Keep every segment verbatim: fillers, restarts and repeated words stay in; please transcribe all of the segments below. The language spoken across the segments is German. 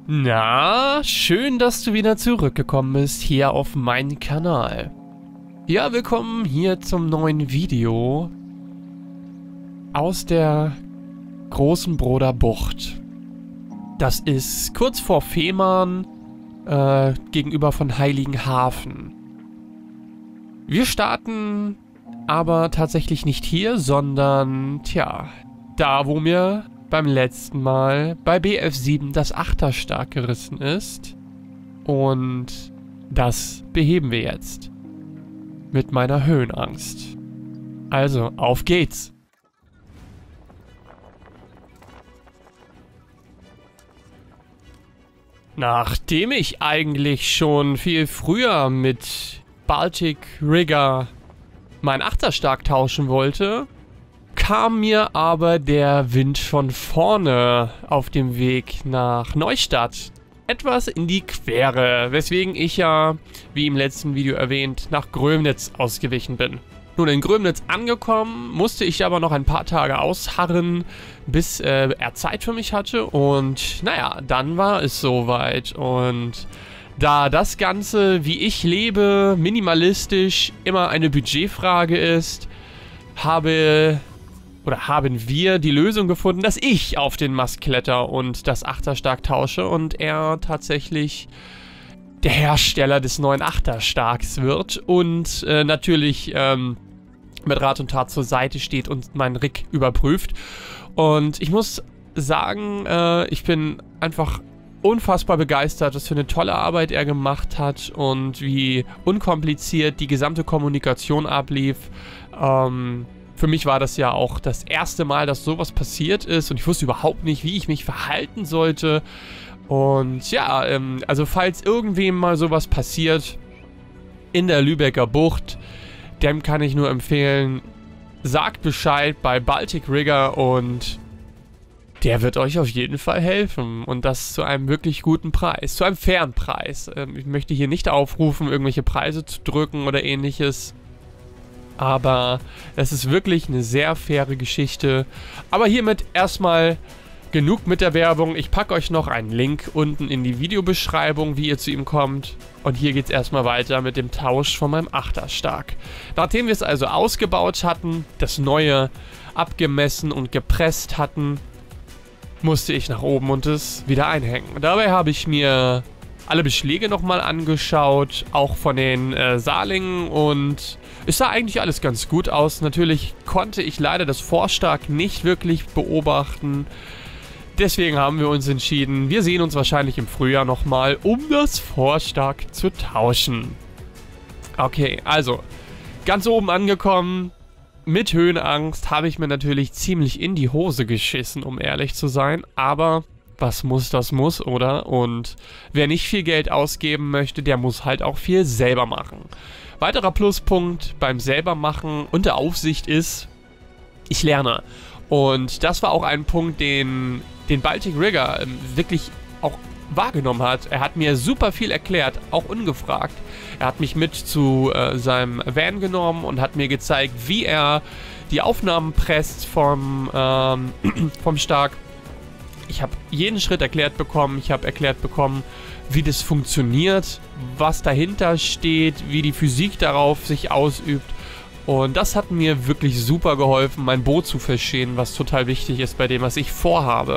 Na, schön, dass du wieder zurückgekommen bist hier auf meinen Kanal. Ja, willkommen hier zum neuen Video aus der Großen Broder Bucht. Das ist kurz vor Fehmarn, äh, gegenüber von Heiligenhafen. Wir starten aber tatsächlich nicht hier, sondern, tja, da wo mir beim letzten Mal bei B F sieben das Achterstark gerissen ist. Und das beheben wir jetzt. Mit meiner Höhenangst. Also, auf geht's! Nachdem ich eigentlich schon viel früher mit Baltic Rigger mein Achterstark tauschen wollte, kam mir aber der Wind von vorne auf dem Weg nach Neustadt etwas in die Quere, weswegen ich ja, wie im letzten Video erwähnt, nach Grömnitz ausgewichen bin. Nun, in Grömnitz angekommen, musste ich aber noch ein paar Tage ausharren, bis äh, er Zeit für mich hatte und naja, dann war es soweit. Und da das Ganze, wie ich lebe, minimalistisch immer eine Budgetfrage ist, habe... Oder haben wir die Lösung gefunden, dass ich auf den Mast kletter und das Achterstark tausche und er tatsächlich der Hersteller des neuen Achterstarks wird und äh, natürlich ähm, mit Rat und Tat zur Seite steht und meinen Rig überprüft. Und ich muss sagen, äh, ich bin einfach unfassbar begeistert, was für eine tolle Arbeit er gemacht hat und wie unkompliziert die gesamte Kommunikation ablief. Ähm... Für mich war das ja auch das erste Mal, dass sowas passiert ist und ich wusste überhaupt nicht, wie ich mich verhalten sollte. Und ja, ähm, also falls irgendwem mal sowas passiert in der Lübecker Bucht, dem kann ich nur empfehlen, sagt Bescheid bei Baltic Rigger und der wird euch auf jeden Fall helfen und das zu einem wirklich guten Preis, zu einem fairen Preis. Ähm, ich möchte hier nicht aufrufen, irgendwelche Preise zu drücken oder ähnliches. Aber es ist wirklich eine sehr faire Geschichte. Aber hiermit erstmal genug mit der Werbung. Ich packe euch noch einen Link unten in die Videobeschreibung, wie ihr zu ihm kommt. Und hier geht es erstmal weiter mit dem Tausch von meinem Achterstark. Nachdem wir es also ausgebaut hatten, das Neue abgemessen und gepresst hatten, musste ich nach oben und es wieder einhängen. Dabei habe ich mir alle Beschläge nochmal angeschaut, auch von den äh, Salingen, und es sah eigentlich alles ganz gut aus. Natürlich konnte ich leider das Vorstark nicht wirklich beobachten. Deswegen haben wir uns entschieden, wir sehen uns wahrscheinlich im Frühjahr nochmal, um das Vorstark zu tauschen. Okay, also, ganz oben angekommen, mit Höhenangst habe ich mir natürlich ziemlich in die Hose geschissen, um ehrlich zu sein, aber was muss, das muss, oder? Und wer nicht viel Geld ausgeben möchte, der muss halt auch viel selber machen. Weiterer Pluspunkt beim selbermachen und der Aufsicht ist, ich lerne. Und das war auch ein Punkt, den, den Baltic Rigger ähm, wirklich auch wahrgenommen hat. Er hat mir super viel erklärt, auch ungefragt. Er hat mich mit zu äh, seinem Van genommen und hat mir gezeigt, wie er die Aufnahmen presst vom, ähm, vom Stark. Ich habe jeden Schritt erklärt bekommen, ich habe erklärt bekommen, wie das funktioniert, was dahinter steht, wie die Physik darauf sich ausübt. Und das hat mir wirklich super geholfen, mein Boot zu verstehen, was total wichtig ist bei dem, was ich vorhabe.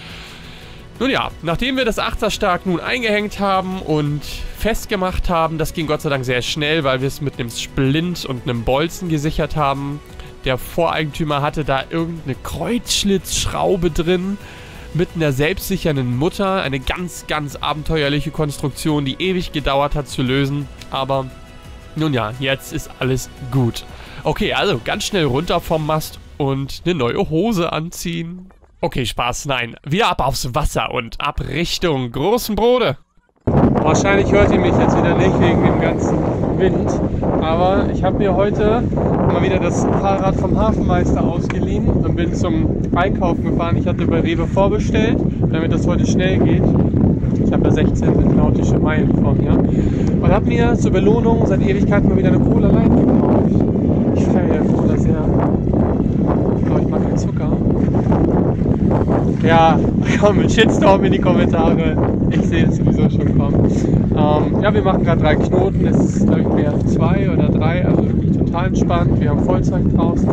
Nun ja, nachdem wir das Achterstark nun eingehängt haben und festgemacht haben, das ging Gott sei Dank sehr schnell, weil wir es mit einem Splint und einem Bolzen gesichert haben. Der Voreigentümer hatte da irgendeine Kreuzschlitzschraube drin, mit einer selbstsichernden Mutter. Eine ganz, ganz abenteuerliche Konstruktion, die ewig gedauert hat zu lösen. Aber nun ja, jetzt ist alles gut. Okay, also ganz schnell runter vom Mast und eine neue Hose anziehen. Okay, Spaß, nein. Wieder ab aufs Wasser und ab Richtung Großen Brode. Wahrscheinlich hört ihr mich jetzt wieder nicht wegen dem ganzen Wind. Aber ich habe mir heute mal wieder das Fahrrad vom Hafenmeister ausgeliehen und bin zum Einkaufen gefahren. Ich hatte bei Rewe vorbestellt, damit das heute schnell geht. Ich habe ja sechzehn nautische Meilen vor mir. Und habe mir zur Belohnung seit Ewigkeiten mal wieder eine Cola Light gekauft. Ich feiere Cola sehr. Ich glaube, ich mag keinen Zucker. Ja, Komm, ein Shitstorm in die Kommentare. Ich sehe es sowieso schon kommen. Ähm, ja, wir machen gerade drei Knoten. Es ist, glaube ich, B F zwei oder drei. Also wirklich total entspannt. Wir haben Vollzeug draußen.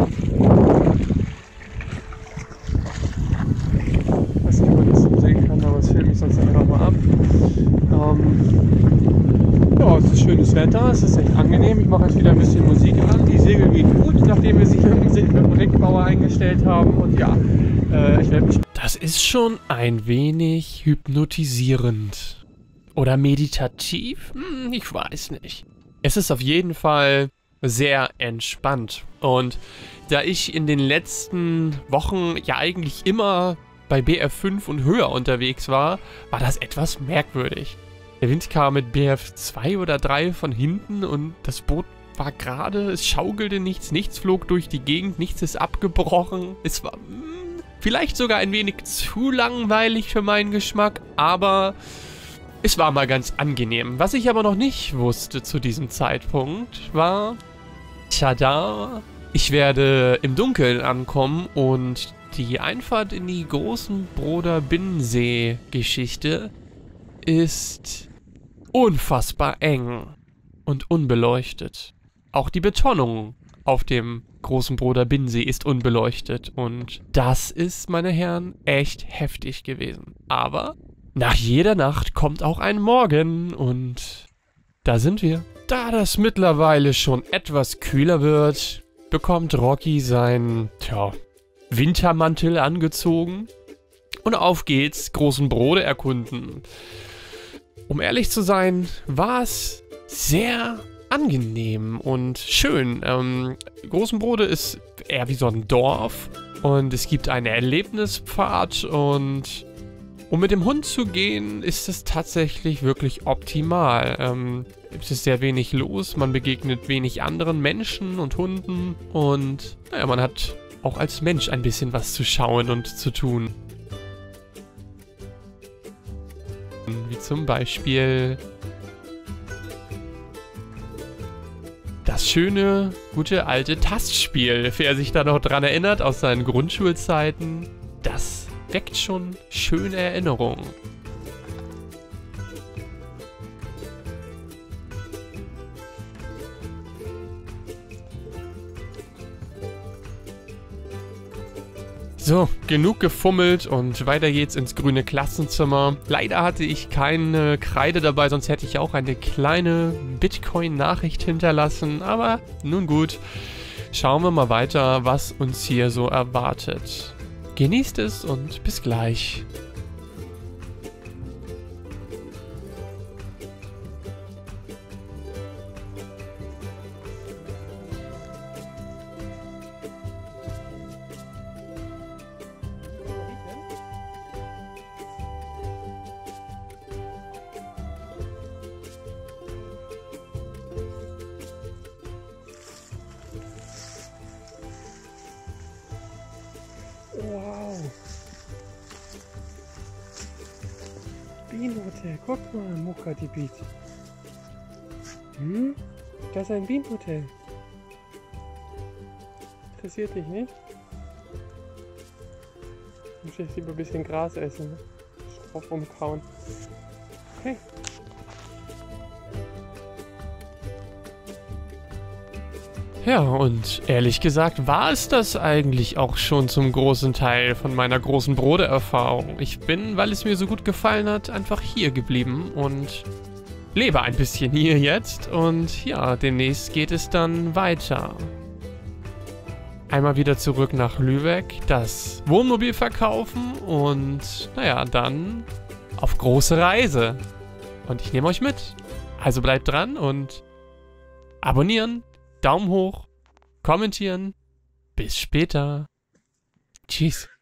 Ich weiß nicht, ob man das so sehen kann, aber das filme ich sonst einfach mal ab. Ähm, ja, es ist schönes Wetter. Es ist echt angenehm. Ich mache jetzt wieder ein bisschen Musik an. Die Segel gehen gut, nachdem wir sich mit dem Rigbauer eingestellt haben. Und ja, äh, ich werde mich... Das ist schon ein wenig hypnotisierend. Oder meditativ? Hm, ich weiß nicht. Es ist auf jeden Fall sehr entspannt. Und da ich in den letzten Wochen ja eigentlich immer bei B F fünf und höher unterwegs war, war das etwas merkwürdig. Der Wind kam mit B F zwei oder drei von hinten und das Boot war gerade, es schaukelte nichts, nichts flog durch die Gegend, nichts ist abgebrochen. Es war... Vielleicht sogar ein wenig zu langweilig für meinen Geschmack, aber es war mal ganz angenehm. Was ich aber noch nicht wusste zu diesem Zeitpunkt war, tada, ich werde im Dunkeln ankommen und die Einfahrt in die großen Broder Binnensee-Geschichte ist unfassbar eng und unbeleuchtet. Auch die Betonung auf dem großen Broder Binnensee ist unbeleuchtet und das ist, meine Herren, echt heftig gewesen. Aber nach jeder Nacht kommt auch ein Morgen und da sind wir. Da das mittlerweile schon etwas kühler wird, bekommt Rocky seinen, tja, Wintermantel angezogen und auf geht's, großen Broder erkunden. Um ehrlich zu sein, war es sehr angenehm und schön. Ähm, Großenbrode ist eher wie so ein Dorf und es gibt eine Erlebnispfad und um mit dem Hund zu gehen, ist es tatsächlich wirklich optimal. Ähm, es ist sehr wenig los, man begegnet wenig anderen Menschen und Hunden und naja, man hat auch als Mensch ein bisschen was zu schauen und zu tun. Wie zum Beispiel das schöne, gute alte Tastspiel. Wer sich da noch dran erinnert aus seinen Grundschulzeiten, das weckt schon schöne Erinnerungen. So, genug gefummelt und weiter geht's ins grüne Klassenzimmer. Leider hatte ich keine Kreide dabei, sonst hätte ich auch eine kleine Bitcoin-Nachricht hinterlassen. Aber nun gut, schauen wir mal weiter, was uns hier so erwartet. Genießt es und bis gleich. Wow. Bienenhotel, guck mal, Mukadibit. Hm? Das ist ein Bienenhotel. Interessiert dich nicht? Ich muss jetzt lieber ein bisschen Gras essen. Ne? Drauf rumkauen. Okay. Ja, und ehrlich gesagt war es das eigentlich auch schon zum großen Teil von meiner großen Broder-Erfahrung. Ich bin, weil es mir so gut gefallen hat, einfach hier geblieben und lebe ein bisschen hier jetzt. Und ja, demnächst geht es dann weiter. Einmal wieder zurück nach Lübeck, das Wohnmobil verkaufen und naja, dann auf große Reise. Und ich nehme euch mit. Also bleibt dran und abonnieren. Daumen hoch, kommentieren. Bis später. Tschüss.